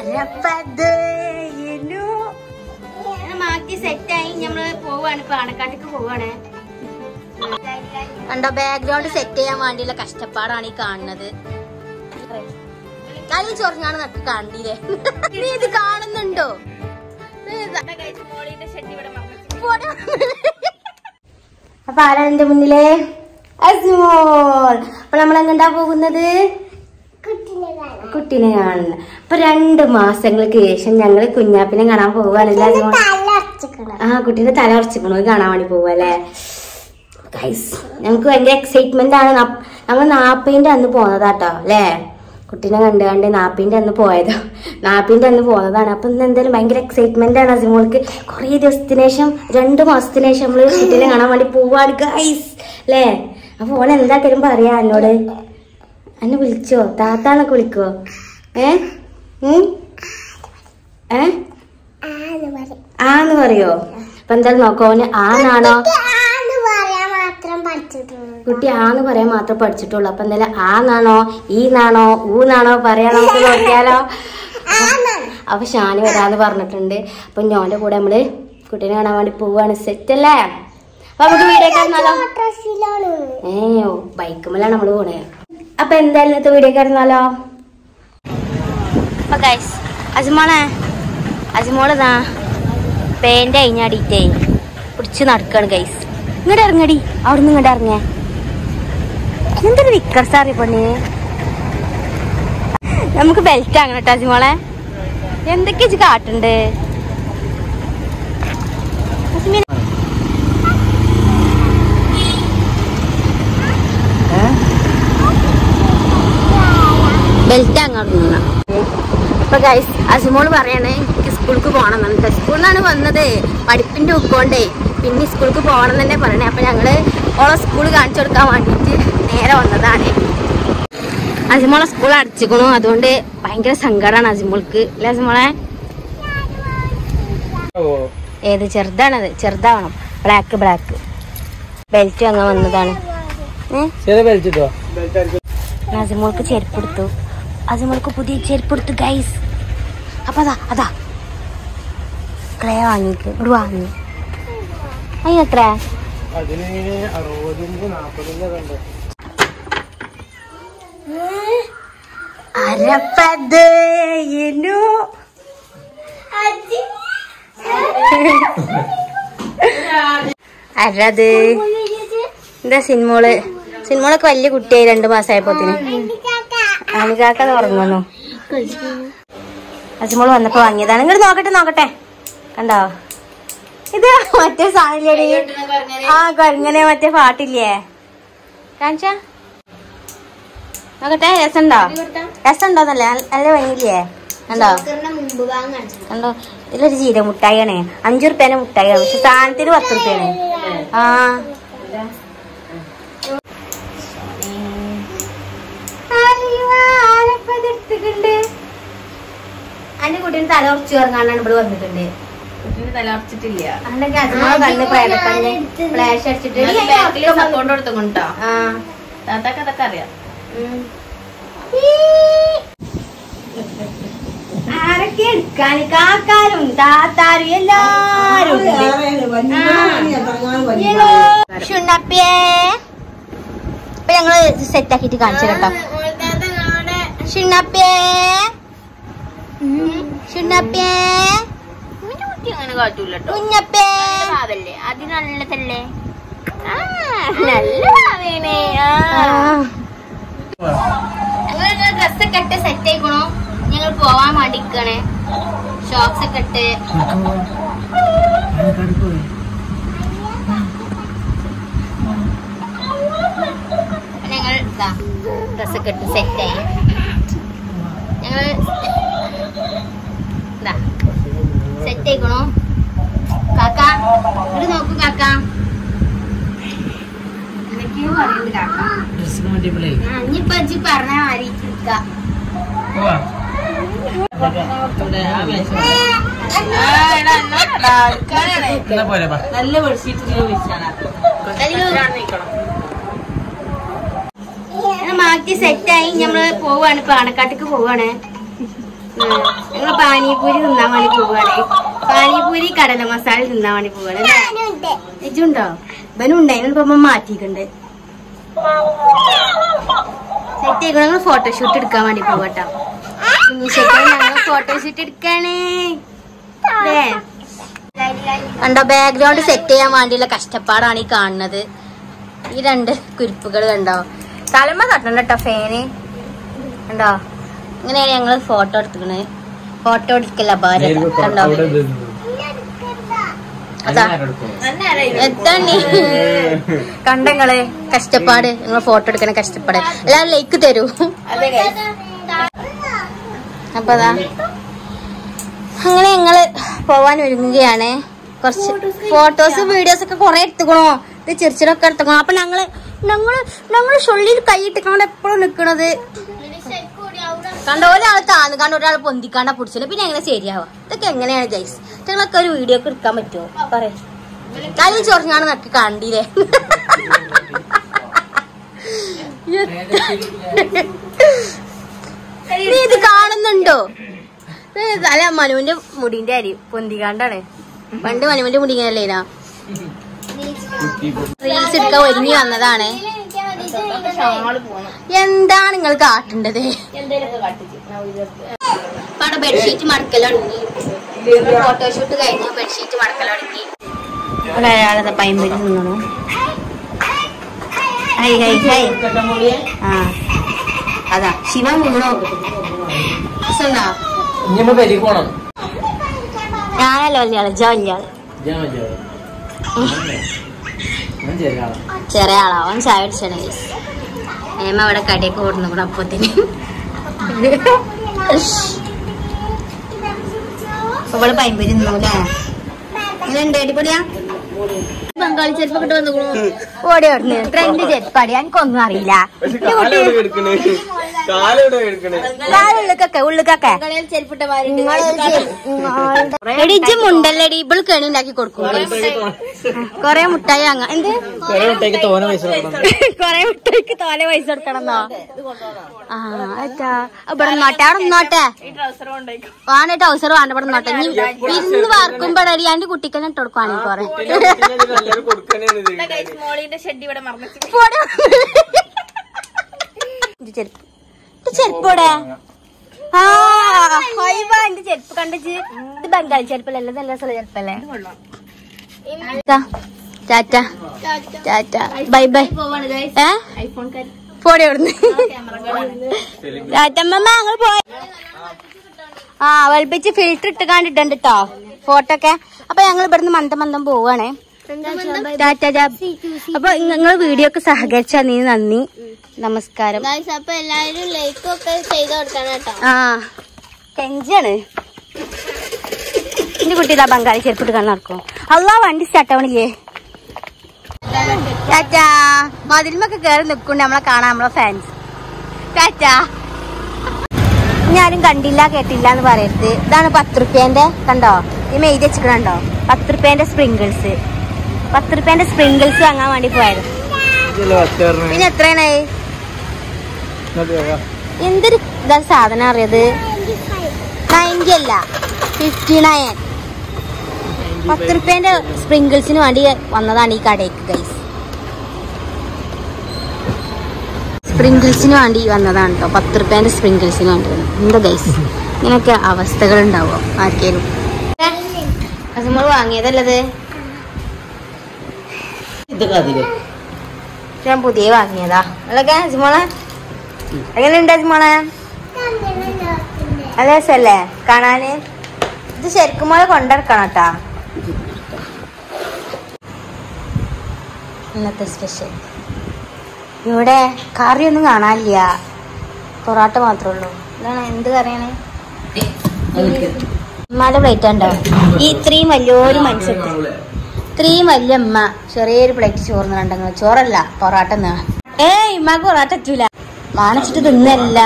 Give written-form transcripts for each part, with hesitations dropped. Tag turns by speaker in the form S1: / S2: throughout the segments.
S1: മാറ്റി സെറ്റായി നമ്മള് പോവാണ്, പാണക്കാട്ടേക്ക് പോവാണ്. കണ്ടോ, ബാക്ക്ഗ്രൗണ്ട് സെറ്റ് ചെയ്യാൻ വേണ്ടിയുള്ള കഷ്ടപ്പാടാണ് ഈ കാണുന്നത്. കളി ചൊറിഞ്ഞാണ് നമുക്ക് കണ്ടില്ലേ? നീ ഇത് കാണുന്നുണ്ടോ? അപ്പൊ ആരാ എന്റെ മുന്നിലെ? അസ്മോൾ. അപ്പൊ നമ്മൾ എങ്ങണ്ടാ പോകുന്നത്? കുട്ടിനെ കാണുന്നത്. അപ്പൊ 2 മാസങ്ങൾക്ക് ശേഷം ഞങ്ങള് കുഞ്ഞാപ്പിനെ കാണാൻ പോവാനല്ലേ? ആ, കുട്ടീന്റെ തല ഉറച്ചിക്കണോ കാണാൻ വേണ്ടി പോവല്ലേ? ഞങ്ങക്ക് ഭയങ്കര എക്സൈറ്റ്മെന്റ് ആണ്. ഞങ്ങൾ 40ന്റെ അന്ന് പോന്നതാട്ടോ അല്ലേ? കുട്ടീനെ കണ്ട് 40ന്റെ അന്ന് പോയതോ, 40ന്റെ അന്ന് പോന്നതാണ്. അപ്പൊ ഇന്ന് എന്തായാലും ഭയങ്കര എക്സൈറ്റ്മെന്റ് ആണ് അസിമോൾക്ക്. കൊറേ ദിവസത്തിന് ശേഷം, 2 മാസത്തിന് ശേഷം നമ്മള് കുട്ടീനെ കാണാൻ വേണ്ടി പോവാണ് ഗൈസ് അല്ലേ? അപ്പൊ ഓളെ എന്താക്കാലും പറയാ എന്നോട്. എന്നെ വിളിച്ചോ? താത്താന്നൊക്കെ വിളിക്കോ? ആന്ന് പറയോ? അപ്പൊ എന്തായാലും നോക്കോ, ഓന് ആന്നാണോ? കുട്ടി ആന്ന് പറയാൻ മാത്രം പഠിച്ചിട്ടുള്ളൂ. അപ്പൊ എന്തായാലും ആന്നാണോ ഈന്നാണോ ഊന്നാണോ പറയാൻ നമുക്ക് നോക്കിയാലോ? അപ്പൊ ഷാനി വരാന്ന് പറഞ്ഞിട്ടുണ്ട്. അപ്പൊ ഞോന്റെ കൂടെ നമ്മള് കുട്ടീനെ കാണാൻ വേണ്ടി പോവാണ്. സെറ്റ് അല്ലേ? അപ്പൊ നമുക്ക് വീഡിയോ കാണാലോ? ബൈക്കുമ്മലാണ് നമ്മള് പോണേ. അപ്പൊ എന്തായാലും ഇന്നത്തെ വീഡിയോ കാണാലോ? അപ്പൊ ഗൈസ്, അജിമോളതാ പേന്റെ അയിഞ്ഞാടിയിട്ടേ പിടിച്ച് നടക്കാണ് ഗൈസ്. ഇങ്ങോട്ട് ഇറങ്ങടി, അവിടുന്ന് ഇങ്ങോട്ട് ഇറങ്ങിയ. എന്തൊരു വിക്കർ സാറി പണി. നമുക്ക് ബെൽറ്റ് ആകണം കേട്ടോ അജിമോളെ. എന്തൊക്കെയാ കാട്ടുണ്ട്? ബെൽറ്റ് അങ്ങോട്ട്. അപ്പൊ ഗൈസ്, അസിമോള് പറയണേ എനിക്ക് സ്കൂൾക്ക് പോകണം എന്നിട്ട്. സ്കൂളിലാണ് വന്നത് പഠിപ്പിന്റെ ഉൾക്കൊണ്ടേ, പിന്നെ സ്കൂൾക്ക് പോകണം തന്നെ പറയണേ. അപ്പൊ ഞങ്ങള് ഓളെ സ്കൂൾ കാണിച്ചു കൊടുക്കാൻ വേണ്ടിട്ട് നേരെ വന്നതാണ്. അസിമോളെ സ്കൂൾ അടച്ചിക്കണു, അതുകൊണ്ട് ഭയങ്കര സങ്കടമാണ് അസിമോൾക്ക് അല്ലെ അസിമോളെ? ഏത് ചെറുതാണത്? ചെറുതാവണം. ബ്ലാക്ക് ബെൽറ്റ് അങ്ങ് വന്നതാണ്. അസിമോൾക്ക് ചെരുപ്പെടുത്തു. അസിമോൾക്ക് പുതിയ ചെരുപ്പെടുത്തു ഗൈസ്. അപ്പൊ അതാ ക്ലേ വാങ്ങിക്ക് ഇവിടെ വാങ്ങി. അതിനെത്ര? അരത് എന്താ സിനിമോളൊക്കെ വലിയ കുട്ടിയായി 2 മാസമായപ്പോത്തിന്. അനികാക്ക ഉറങ്ങുന്നു. അസിമോള് വന്നപ്പോ വാങ്ങിയതാണ്. ഇങ്ങോട്ട് നോക്കട്ടെ കണ്ടോ? ഇത് മറ്റേ സാധനല്ലേ? ആ കൊരങ്ങനെ മറ്റേ പാട്ടില്ലേ? കാണിച്ചാ നോക്കട്ടെ. രസമുണ്ടോന്നല്ലേ? നല്ല ഭംഗിയില്ലേ? കണ്ടോ? ഇതിലൊരു ജീര മുട്ടായിയാണേ. 5 റുപ്യേന്റെ മുട്ടായിയാണ്, പക്ഷെ സാധനത്തിന് 10 റുപ്യാണ്. ആ അന്റെ കുട്ടീന് തല ഉറച്ചു ഇറങ്ങാണ്ടാണ് ഇവിടെ വന്നിട്ടുണ്ട്. കുട്ടീന് തല ഉറച്ചിട്ടില്ല. അതൊക്കെ അച്ഛനോട് കണ്ണ് ഫ്ലാഷ് അടിച്ചിട്ട് സപ്പോർട്ട് കൊടുത്തുകൊണ്ടോ? ആ താത്താക്ക് അതൊക്കെ അറിയാം. ആരൊക്കെ എടുക്കാൻ? കാക്കാരും താത്താരും എല്ലാരും. ഷുണ്ണപ്പിയേ ഇപ്പൊ ഞങ്ങള് സെറ്റ് ആക്കിട്ട് കാണിച്ചു കേട്ടോ. ഷുണ്ണപ്പിയേ അങ്ങനെ കാട്ടൂല്ലോ. കുഞ്ഞപ്പേ അത് നല്ലതല്ലേ? നല്ല ഞങ്ങൾ ഡ്രസ്സൊക്കെ ഇട്ട് സെറ്റ് ആയിക്കണോ? ഞങ്ങൾ പോവാൻ വേണ്ടിക്കണേ. ഷോക്സ് ഒക്കെ ഇട്ട് ഞങ്ങൾ ഡ്രസ്സൊക്കെ ഇട്ട് സെറ്റായി. ഞങ്ങള് സെറ്റ് ആയിക്കണോ? കാക്ക ഇവിടെ നോക്കൂ. കാക്ക എന്തൊക്കെയോ പറയുന്നത് കാക്ക. ഇനിയിപ്പൊ പറഞ്ഞ മാറി നല്ല മാറ്റി സെറ്റായി. ഞമ്മള് പോവാണ്, പാണക്കാട്ടേക്ക് പോവാണ്. ഞങ്ങൾ പാനിപൂരി തിന്നാൻ വേണ്ടി പോവാണ്. പാനിപൂരി കടല മസാല തിന്നാൻ വേണ്ടി പോവാണ്. ഇജുണ്ടോ? ഇവനും ഉണ്ടായിരുന്നു. ഇപ്പൊ മാറ്റിയിട്ടുണ്ട്. സെറ്റ് ചെയ്യണം. ഞങ്ങൾ ഫോട്ടോഷൂട്ട് എടുക്കാൻ വേണ്ടി പോകട്ടോ. ഞങ്ങൾ ഫോട്ടോഷൂട്ട് എടുക്കാണേ. കണ്ടോ? ബാക്ക്ഗ്രൗണ്ട് സെറ്റ് ചെയ്യാൻ വേണ്ടിയുള്ള കഷ്ടപ്പാടാണ് ഈ കാണുന്നത്. ഈ രണ്ട് കുരിപ്പുകൾ കണ്ടോ? തലമ തട്ടണ്ട കേട്ടോ ഫാന്. കണ്ടോ? ഇങ്ങനെയാണ് ഞങ്ങള് ഫോട്ടോ എടുത്തിക്കണേ. ഫോട്ടോ എടുക്കല്ല ഭാര്യ. കണ്ടോ? എത്തണ്ണി കണ്ടങ്ങളെ കഷ്ടപ്പാട്. നിങ്ങൾ ഫോട്ടോ എടുക്കണ കഷ്ടപ്പാട്. എല്ലാവരും ലൈക്ക് തരൂ. അപ്പൊ അതാ അങ്ങനെ ഞങ്ങള് പോവാൻ ഒരുങ്ങുകയാണ്. കുറച്ച് ഫോട്ടോസ് വീഡിയോസ് ഒക്കെ കൊറേ എടുത്തുക്കണോ. ഇത് ചെറിച്ചൊക്കെ എടുത്തുക്കണോ. അപ്പൊ ഞങ്ങള് ഷൊള്ളിൽ കൈയിട്ടിക്കാണ്ട് എപ്പോഴും നിക്കണത് കണ്ടോ? ഒരാൾ താന്ന് കണ്ട ഒരാൾ പൊന്തിക്കാണ്ട പിടിച്ചില്ല. പിന്നെ എങ്ങനെ ശരിയാവാ? ഇതൊക്കെ എങ്ങനെയാണ് ജൈസ്? ഞങ്ങളൊക്കെ ഒരു വീഡിയോ ഒക്കെ എടുക്കാൻ പറ്റുമോ? പറയാ കളി ചൊറിഞ്ഞാണ് നക്കി കണ്ടില്ലേ? നീ ഇത് കാണുന്നുണ്ടോ? അല്ല മനുവിന്റെ മുടിന്റെ അരി പൊന്തിക്കാണ്ടാണ്. പണ്ട് മനുവിന്റെ മുടി ഇങ്ങനല്ലേനാ. റീൽസ് എടുക്കാൻ ഒരുങ്ങി വന്നതാണ്. എന്താണ് നിങ്ങൾ കാട്ടേണ്ടത്? അവിടെ ബെഡ്ഷീറ്റ് മടക്കലൊടുങ്ങി. ഫോട്ടോഷൂട്ട് കഴിഞ്ഞു. ബെഡ്ഷീറ്റ് മടക്കലൊടുങ്ങി. ഇവിടെ ഒരാളെ പൈമ്പരി നിന്നു. Hi hi hi. ആ അതാ ശിവ നിന്നോ? ഞാനല്ലോ അല്ലയാള് ജോലിയാള്. ചെറിയ ആളാ. അവൻ ചായ അടിച്ചാണ്. ഏമ അവിടെ കടയൊക്കെ ഓടുന്നു കൂടെ അപ്പത്തിന്. ഇവിടെ പൈമ്പരി നിന്നൂല്ലേ? ഇങ്ങനെ ഉണ്ട് അടിപൊളിയാ. ബംഗാളി ചെരുപ്പൊക്കെ ഇട്ട് വന്നു. ഓടി ഓടുന്നു. ട്രെൻഡ് ചെരുപ്പാടി. എനിക്കൊന്നും അറിയില്ല. ഉള്ളിക്കൊക്കെ എടിജ് മുണ്ടല്ലടി. ഇവള് കെണി ഉണ്ടാക്കി കൊടുക്കും. കൊറേ മുട്ടായി അങ്ങ എന്ത് കൊറേ മുട്ടായിക്ക് തോലെ പൈസ കൊടുക്കണമെന്നോ? ആ അറ്റാ ഇവിടെ നോട്ടെ. അവിടെ നോട്ടെ. വേണ്ട ട്രൗസർ വേണ്ട. ഇവിടെ നോട്ടെ. ഇനി ഇരുന്ന് വാർക്കുമ്പോഴടി എന്റെ കുട്ടിക്കെന്നെ ഇട്ട് കൊടുക്കുവാണെങ്കിൽ കൊറേ ചെരുപ്പോടെ. ആ എന്റെ ചെരുപ്പ് കണ്ടിച്ച്. ഇത് ബംഗാളി ചെരുപ്പല്ലേ? നല്ല സ്ഥല ചെരുപ്പല്ലേ? Tata tata bye bye. പോടെ അവിടുന്ന്. ടാറ്റമ്മ ഞങ്ങൾ പോയ. ആ വൽപ്പിച്ച് ഫിൽറ്റർ ഇട്ട് കണ്ടിട്ടുണ്ട് കേട്ടോ ഫോട്ടോ ഒക്കെ. അപ്പൊ ഞങ്ങൾ ഇവിടുന്ന് മന്ദം പോവാണേ. അപ്പൊ നിങ്ങൾ വീഡിയോ ഒക്കെ സഹകരിച്ച നീ നന്ദി. നമസ്കാരം. അപ്പൊ എല്ലാവരും ലൈക്ക് ഒക്കെ ചെയ്ത് കൊടുക്കണം കേട്ടോ. ആ കെഞ്ചാണ് എന്റെ കുട്ടി. ഇതാ ബംഗാളി ചെരുപ്പിട്ട് കാണാൻ നടക്കും. അള്ളാ വണ്ടി സ്റ്റാർട്ടാവണില്ലേ? ടാറ്റാ. മതിലുമൊക്കെ കയറി നിൽക്കുന്നുണ്ട് നമ്മളെ കാണാൻ നമ്മളെ ഫാൻസ്. ടാറ്റാ. ഞാനും കണ്ടില്ല കേട്ടില്ല എന്ന് പറയരുത്. ഇതാണ് 10 റുപ്യേന്റെ. കണ്ടോ? ഈ മെയ്ത് വെച്ചിട്ടുണ്ടോ? 10 റുപ്യേന്റെ സ്പ്രിങ്കിൾസ്. 10 റുപ്യേന്റെ സ്പ്രിങ്കിൾസ് വാങ്ങാൻ വേണ്ടി പോയത്. പിന്നെ എത്രയാണ്? എന്തൊരു ഇതാ സാധനം അറിയത്? 90 അല്ല 59. 10 റുപ്യേന്റെ സ്പ്രിങ്കിൾസിന് വേണ്ടി വന്നതാണ് ഈ കടയ്ക്ക് ഗൈസ്. സ്പ്രിങ്കിൾസിന് വേണ്ടി വന്നതാണ് കേട്ടോ. 10 റുപ്യേന്റെ സ്പ്രിങ്കിൾസിന് വേണ്ടി. എന്താ ഗൈസ് ഇങ്ങനെയൊക്കെ അവസ്ഥകൾ ഉണ്ടാവോ ആർക്കേലും? നമ്മൾ വാങ്ങിയതല്ലത്. ഞാൻ പുതിയ വാങ്ങിയതാ. അതൊക്കെ അജ്മോളെ എങ്ങനെയുണ്ട് അജ്മോളെ? നല്ല രസല്ലേ കാണാന്? ഇത് ശരിക്കും പോലെ കൊണ്ടിറക്കണം കേട്ടാ. ഇന്നത്തെ സ്പെഷ്യൽ ഇവിടെ കറിയൊന്നും കാണാനില്ല. പൊറോട്ട മാത്രമേ ഉള്ളൂ. ഇതാണ് എന്ത് കറിയാണ്? ഉമ്മാന്റെ പ്ലേറ്റ് ഉണ്ടോ? ഈ ഇത്രയും വലിയൊരു മനുഷ്യൻ, ഇത്രയും വലിയ അമ്മ ചെറിയൊരു പ്ലേറ്റ് ചോറിന് കണ്ടെങ്കിൽ ചോറല്ല പൊറോട്ട. ഉമ്മാക്ക് പൊറോട്ട എത്തൂല. വാണിച്ചിട്ട് തിന്നല്ല.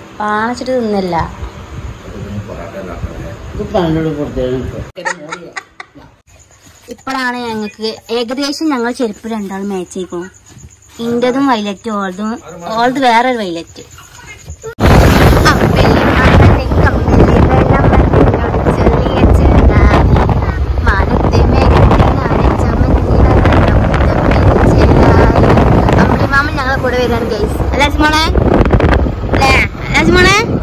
S1: ഇപ്പോഴാണ് ഞങ്ങൾക്ക് ഏകദേശം ഞങ്ങൾ ചെരുപ്പ് രണ്ടാളും മാച്ച് ചെയ്യും. ഇന്റതും വൈലറ്റ്, ഓൾത് വേറൊരു വൈലറ്റ്. അജിമോളെ അല്ലേ അജിമോളെ